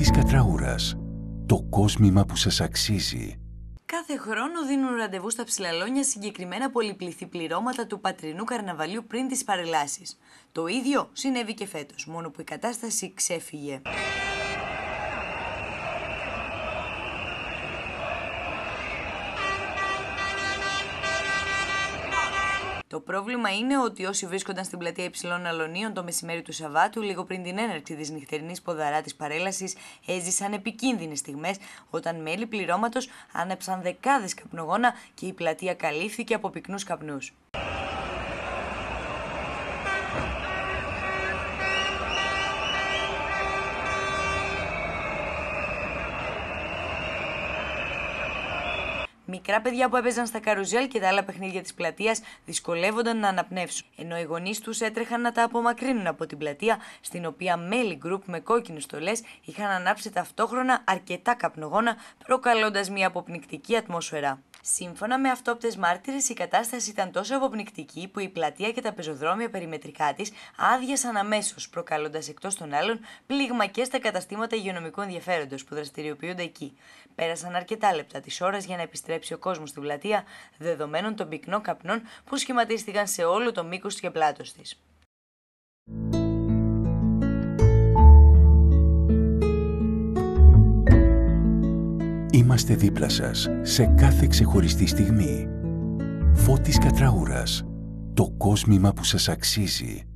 Φώτης Κατραούρας. Το κόσμημα που σας αξίζει. Κάθε χρόνο δίνουν ραντεβού στα Ψηλαλόνια συγκεκριμένα πολυπληθή πληρώματα του πατρινού καρναβαλιού πριν τις παρελάσεις. Το ίδιο συνέβη και φέτος, μόνο που η κατάσταση ξέφυγε. Το πρόβλημα είναι ότι όσοι βρίσκονταν στην πλατεία Υψηλών Αλωνίων το μεσημέρι του Σαββάτου, λίγο πριν την έναρξη της νυχτερινής ποδαρά της παρέλασης, έζησαν επικίνδυνες στιγμές όταν μέλη πληρώματος άναψαν δεκάδες καπνογόνα και η πλατεία καλύφθηκε από πυκνούς καπνούς. Μικρά παιδιά που έπαιζαν στα καρουζέλ και τα άλλα παιχνίδια της πλατείας δυσκολεύονταν να αναπνεύσουν, ενώ οι γονείς τους έτρεχαν να τα απομακρύνουν από την πλατεία, στην οποία μέλη γκρουπ με κόκκινες στολές είχαν ανάψει ταυτόχρονα αρκετά καπνογόνα, προκαλώντας μια αποπνικτική ατμόσφαιρα. Σύμφωνα με αυτόπτες μάρτυρες, η κατάσταση ήταν τόσο αποπνικτική που η πλατεία και τα πεζοδρόμια περιμετρικά της άδειασαν αμέσως, προκαλώντας εκτός των άλλων πλήγμα και στα καταστήματα υγειονομικού ενδιαφέροντος που δραστηριοποιούνται εκεί. Πέρασαν αρκετά λεπτά της ώρας για να επιστρέψει ο κόσμος στην πλατεία, δεδομένων των πυκνών καπνών που σχηματίστηκαν σε όλο το μήκος και πλάτος της. Είμαστε δίπλα σας σε κάθε ξεχωριστή στιγμή. Φώτης Κατραούρας. Το κόσμημα που σας αξίζει.